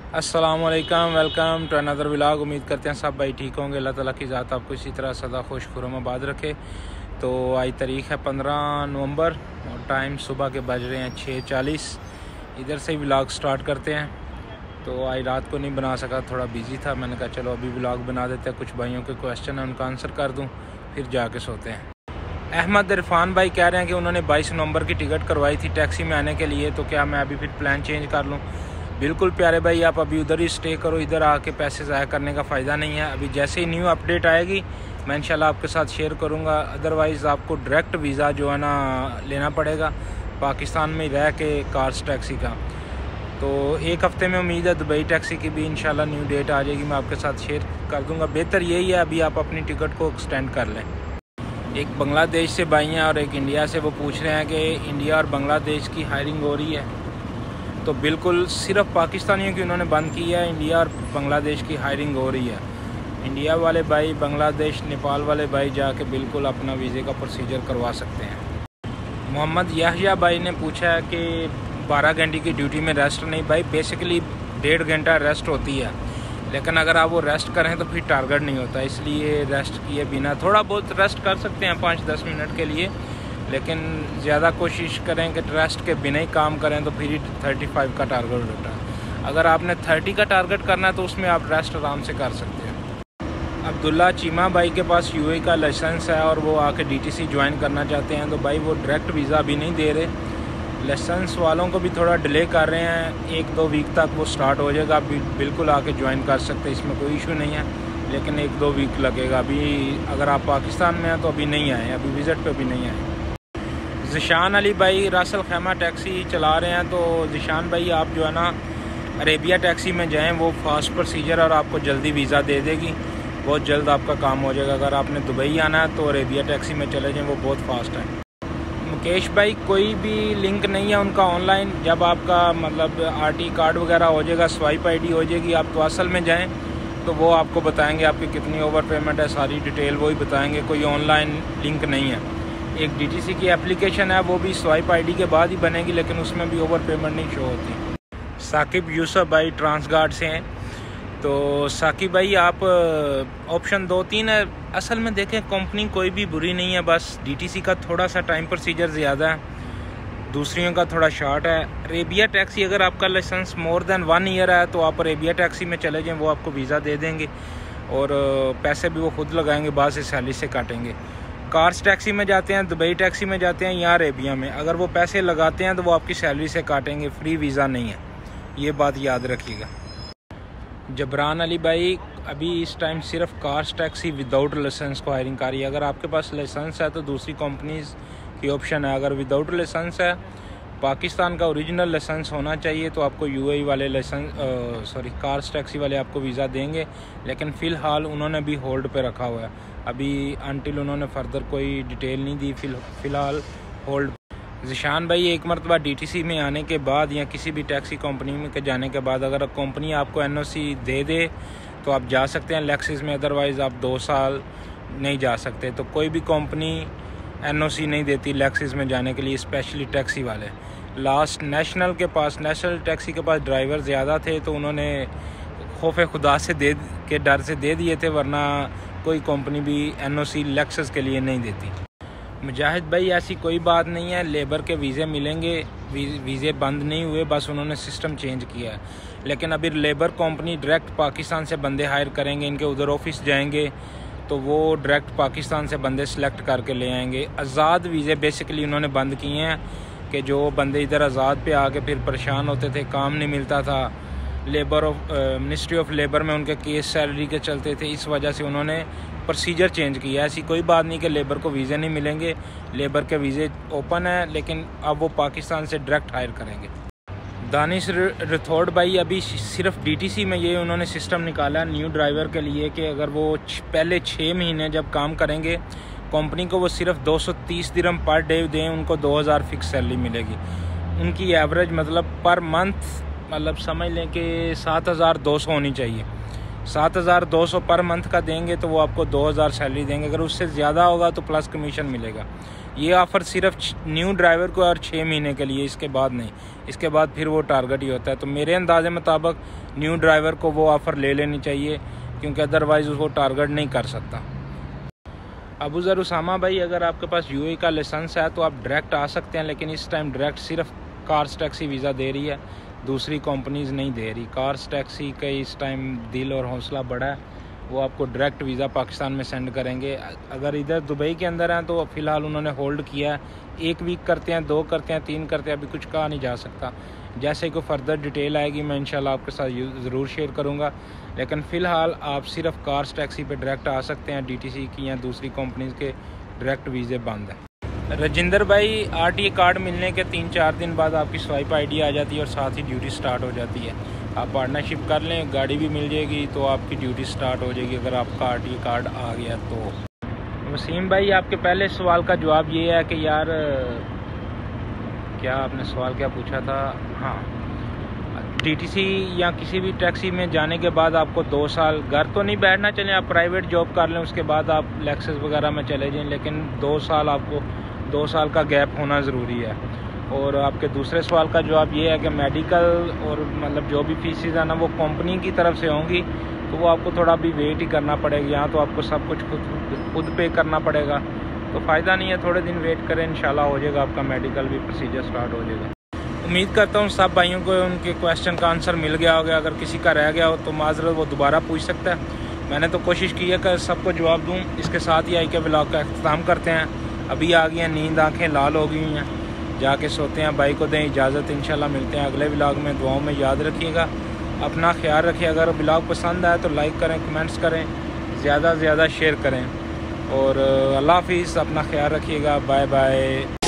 अस्सलामुअलैकुम, welcome to another vlog. उम्मीद करते हैं सब भाई ठीक होंगे। अल्लाह ताला की ज़ात आपको इसी तरह सदा खुश खुरमाबाद रखे। तो आज तारीख़ है 15 नवंबर और टाइम सुबह के बज रहे हैं 6:40। इधर से ही व्लॉग स्टार्ट करते हैं। तो आज रात को नहीं बना सका, थोड़ा बिज़ी था। मैंने कहा चलो अभी व्लॉग बना देते हैं। कुछ भाइयों के क्वेश्चन हैं उनका आंसर कर दूँ, फिर जाके सोते हैं। अहमद इरफान भाई कह रहे हैं कि उन्होंने 22 नवंबर की टिकट करवाई थी टैक्सी में आने के लिए, तो क्या मैं अभी फिर प्लान चेंज कर लूँ? बिल्कुल प्यारे भाई, आप अभी उधर ही स्टे करो। इधर आके पैसे ज़ाया करने का फ़ायदा नहीं है। अभी जैसे ही न्यू अपडेट आएगी मैं इंशाल्लाह आपके साथ शेयर करूँगा। अदरवाइज़ आपको डायरेक्ट वीज़ा जो है ना लेना पड़ेगा पाकिस्तान में रह के कार्स टैक्सी का। तो एक हफ़्ते में उम्मीद है दुबई टैक्सी की भी इंशाल्लाह न्यू डेट आ जाएगी, मैं आपके साथ शेयर कर दूँगा। बेहतर यही है अभी आप अपनी टिकट को एक्सटेंड कर लें। एक बांग्लादेश से भाई हैं और एक इंडिया से, वो पूछ रहे हैं कि इंडिया और बांग्लादेश की हायरिंग हो रही है। तो बिल्कुल सिर्फ पाकिस्तानियों की उन्होंने बंद की है, इंडिया और बांग्लादेश की हायरिंग हो रही है। इंडिया वाले भाई, बांग्लादेश नेपाल वाले भाई जाके बिल्कुल अपना वीज़े का प्रोसीजर करवा सकते हैं। मोहम्मद याहिया भाई ने पूछा है कि 12 घंटे की ड्यूटी में रेस्ट नहीं। भाई बेसिकली 1.5 घंटा रेस्ट होती है, लेकिन अगर आप वो रेस्ट करें तो फिर टारगेट नहीं होता। इसलिए रेस्ट किए बिना थोड़ा बहुत रेस्ट कर सकते हैं 5-10 मिनट के लिए, लेकिन ज़्यादा कोशिश करें कि रेस्ट के बिना ही काम करें तो फिर 35 का टारगेट होता है। अगर आपने 30 का टारगेट करना है तो उसमें आप रेस्ट आराम से कर सकते हैं। अब्दुल्ला चीमा भाई के पास यूएई का लाइसेंस है और वो आके डीटीसी ज्वाइन करना चाहते हैं, तो भाई वो डायरेक्ट वीज़ा भी नहीं दे रहे। लाइसेंस वालों को भी थोड़ा डिले कर रहे हैं, 1-2 वीक तक वो स्टार्ट हो जाएगा। आप बिल्कुल आके ज्वाइन कर सकते हैं, इसमें कोई इशू नहीं है, लेकिन 1-2 वीक लगेगा। अभी अगर आप पाकिस्तान में हैं तो अभी नहीं आए, अभी विज़िट पे भी नहीं आए। ज़िशान अली भाई रासल खैमा टैक्सी चला रहे हैं, तो ज़िशान भाई आप जो है ना अरेबिया टैक्सी में जाएं, वो फास्ट प्रोसीजर और आपको जल्दी वीज़ा दे देगी, बहुत जल्द आपका काम हो जाएगा। अगर आपने दुबई आना है तो अरेबिया टैक्सी में चले जाएं, वो बहुत फास्ट है। मुकेश भाई कोई भी लिंक नहीं है उनका ऑनलाइन। जब आपका मतलब आरटी कार्ड वगैरह हो जाएगा, स्वाइप आईडी हो जाएगी, आप तो असल में जाएं तो वो आपको बताएंगे आपकी कितनी ओवर पेमेंट है, सारी डिटेल वही बताएंगे। कोई ऑनलाइन लिंक नहीं है। एक डीटीसी की एप्लीकेशन है, वो भी स्वाइप आईडी के बाद ही बनेगी, लेकिन उसमें भी ओवर पेमेंट नहीं शो होती। साकिब यूसुफ भाई ट्रांसगार्ड से हैं, तो साकिब भाई आप ऑप्शन 2-3 है। असल में देखें कंपनी कोई भी बुरी नहीं है, बस डीटीसी का थोड़ा सा टाइम प्रोसीजर ज़्यादा है, दूसरियों का थोड़ा शॉर्ट है। अरेबिया टैक्सी अगर आपका लाइसेंस मोर देन 1 ईयर है तो आप अरेबिया टैक्सी में चले जाएँ, वो आपको वीज़ा दे देंगे और पैसे भी वो खुद लगाएंगे, बाद से सैलरी से काटेंगे। कार्स टैक्सी में जाते हैं, दुबई टैक्सी में जाते हैं या अरेबिया में, अगर वो पैसे लगाते हैं तो वो आपकी सैलरी से काटेंगे, फ्री वीज़ा नहीं है, ये बात याद रखिएगा। जबरान अली भाई अभी इस टाइम सिर्फ कार्स टैक्सी विदाउट लाइसेंस को हायरिंग कर रही है। अगर आपके पास लाइसेंस है तो दूसरी कंपनीज की ऑप्शन है। अगर विदाउट लाइसेंस है, पाकिस्तान का ओरिजिनल लाइसेंस होना चाहिए, तो आपको यूएई वाले कार्स टैक्सी वाले आपको वीज़ा देंगे, लेकिन फ़िलहाल उन्होंने भी होल्ड पे रखा हुआ है। अभी अनटिल उन्होंने फर्दर कोई डिटेल नहीं दी, फ़िलहाल होल्ड। ज़िशान भाई एक मरतबा डीटीसी में आने के बाद या किसी भी टैक्सी कंपनी में के जाने के बाद अगर कंपनी आपको एनओसी दे दे तो आप जा सकते हैं लेक्सिस में, अदरवाइज़ आप 2 साल नहीं जा सकते। तो कोई भी कंपनी एनओसी नहीं देती लेक्सिस में जाने के लिए, स्पेशली टैक्सी वाले। लास्ट नेशनल टैक्सी के पास ड्राइवर ज़्यादा थे, तो उन्होंने खौफ खुदा से के डर से दे दिए थे, वरना कोई कंपनी भी एनओसी लेक्सिस के लिए नहीं देती। मुजाहिद भाई ऐसी कोई बात नहीं है, लेबर के वीज़े मिलेंगे, वीज़े बंद नहीं हुए, बस उन्होंने सिस्टम चेंज किया है। लेकिन अभी लेबर कंपनी डायरेक्ट पाकिस्तान से बंदे हायर करेंगे, इनके उधर ऑफिस जाएंगे तो वो डायरेक्ट पाकिस्तान से बंदे सेलेक्ट करके ले आएंगे। आज़ाद वीज़े बेसिकली उन्होंने बंद किए हैं कि जो बंदे इधर आज़ाद पे आके फिर परेशान होते थे, काम नहीं मिलता था, मिनिस्ट्री ऑफ लेबर में उनके केस सैलरी के चलते थे, इस वजह से उन्होंने प्रोसीजर चेंज किया। ऐसी कोई बात नहीं कि लेबर को वीज़े नहीं मिलेंगे, लेबर के वीज़े ओपन है, लेकिन अब वो पाकिस्तान से डायरेक्ट हायर करेंगे। दानिश रथोड़ भाई अभी सिर्फ डीटीसी में ये उन्होंने सिस्टम निकाला न्यू ड्राइवर के लिए कि अगर वो पहले 6 महीने जब काम करेंगे कंपनी को, वो सिर्फ 230 दिरहम पर डे दें, उनको 2000 फिक्स सैलरी मिलेगी। उनकी एवरेज मतलब पर मंथ मतलब समझ लें कि 7200 होनी चाहिए। 7,200 पर मंथ का देंगे तो वो आपको 2,000 सैलरी देंगे। अगर उससे ज़्यादा होगा तो प्लस कमीशन मिलेगा। ये ऑफ़र सिर्फ न्यू ड्राइवर को और 6 महीने के लिए, इसके बाद नहीं। इसके बाद फिर वो टारगेट ही होता है। तो मेरे अंदाजे मुताबिक न्यू ड्राइवर को वो ऑफ़र ले लेनी चाहिए, क्योंकि अदरवाइज़ वो टारगेट नहीं कर सकता। अबू ज़र उसामा भाई, अगर आपके पास यूएई का लाइसेंस है तो आप डायरेक्ट आ सकते हैं, लेकिन इस टाइम डायरेक्ट सिर्फ कार्स टैक्सी वीज़ा दे रही है, दूसरी कंपनीज़ नहीं दे रही। कार्स टैक्सी का इस टाइम दिल और हौसला बड़ा है, वो आपको डायरेक्ट वीज़ा पाकिस्तान में सेंड करेंगे। अगर इधर दुबई के अंदर हैं तो फ़िलहाल उन्होंने होल्ड किया है, 1 वीक करते हैं, 2 करते हैं, 3 करते हैं, अभी कुछ कहा नहीं जा सकता। जैसे कोई फर्दर डिटेल आएगी मैं इंशाल्लाह आपके साथ ज़रूर शेयर करूँगा। लेकिन फ़िलहाल आप सिर्फ कार्स टैक्सी पे डायरेक्ट आ सकते हैं, डीटीसी की या दूसरी कंपनीज़ के डायरेक्ट वीज़े बंद हैं। राजिंदर भाई, आरटीए कार्ड मिलने के 3-4 दिन बाद आपकी स्वाइप आईडी आ जाती है और साथ ही ड्यूटी स्टार्ट हो जाती है। आप पार्टनरशिप कर लें, गाड़ी भी मिल जाएगी तो आपकी ड्यूटी स्टार्ट हो जाएगी अगर आपका आरटीए कार्ड आ गया तो। वसीम भाई, आपके पहले सवाल का जवाब ये है कि यार, क्या आपने सवाल क्या पूछा था? हाँ, डीटीसी या किसी भी टैक्सी में जाने के बाद आपको 2 साल घर तो नहीं बैठना चाहिए, आप प्राइवेट जॉब कर लें, उसके बाद आप लेक्सस वगैरह में चले जाएं, लेकिन 2 साल आपको 2 साल का गैप होना ज़रूरी है। और आपके दूसरे सवाल का जवाब ये है कि मेडिकल और मतलब जो भी फीसेस है ना वो कंपनी की तरफ से होंगी, तो वो आपको थोड़ा भी वेट ही करना पड़ेगा। यहाँ तो आपको सब कुछ खुद पे करना पड़ेगा, तो फ़ायदा नहीं है, थोड़े दिन वेट करें, इंशाल्लाह हो जाएगा आपका मेडिकल भी प्रोसीजर स्टार्ट हो जाएगा। उम्मीद करता हूँ सब भाइयों को उनके क्वेश्चन का आंसर मिल गया होगा। अगर किसी का रह गया हो तो माजरत वो दोबारा पूछ सकता है। मैंने तो कोशिश की है कि सबको जवाब दूँ। इसके साथ ही आई के व्लॉग का अख्ताम करते हैं। अभी आ गई हैं नींद, आँखें लाल हो गई हैं, जाके सोते हैं। भाई को दें इजाज़त, इंशाल्लाह मिलते हैं अगले व्लॉग में। दुआओं में याद रखिएगा, अपना ख्याल रखिए। अगर व्लॉग पसंद आए तो लाइक करें, कमेंट्स करें, ज़्यादा से ज़्यादा शेयर करें। और अल्लाह हाफिज़, अपना ख्याल रखिएगा। Bye bye.